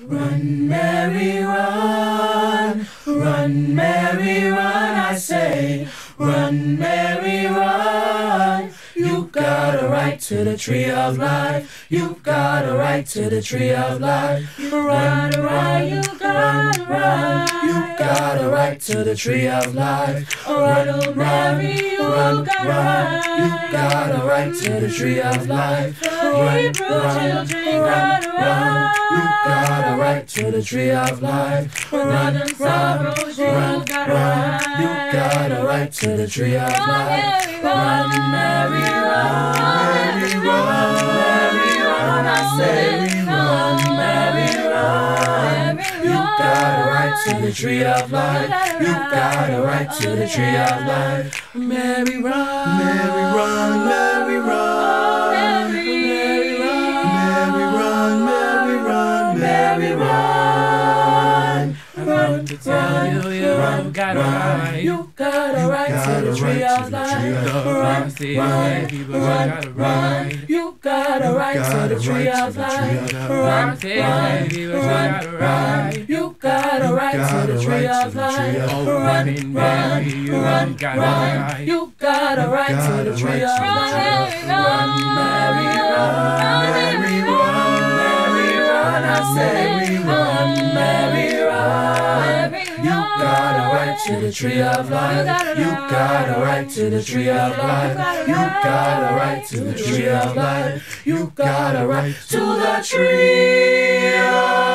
Run, Mary, run. Run, Mary, run, I say. Run, Mary, run. You got a right to the tree of life. You got a right to the tree of life. Run, run, you got a right. You got a right to the tree of life. Run, Mary, you got a right. You got a right to the tree of life. Run, run, run, run. You got a right to the tree of life. Run, run, run, run. You got a right to the tree of life. Run, Mary, run. Mary, run. Mary, run. I say, run, Mary, run. You got a right to the tree of life. You got a right to the tree of life. Mary, run. Mary, run. Mary, run. Mary, run. Mary, run. Mary, run. Mary, run. I want to tell you, you got a right. You got a right to the tree of life. Run, run, run. You got a right to the tree of life. Run, run, run. You got a right to the tree of life. Run, run, run. You got a right to the tree of life. Run, Mary, run. Mary, run. Mary, run. I say, run, Mary, run. You got a right to the tree of life. You got a right to the tree of life. You got a right to the tree of life. You got a right to the tree of life.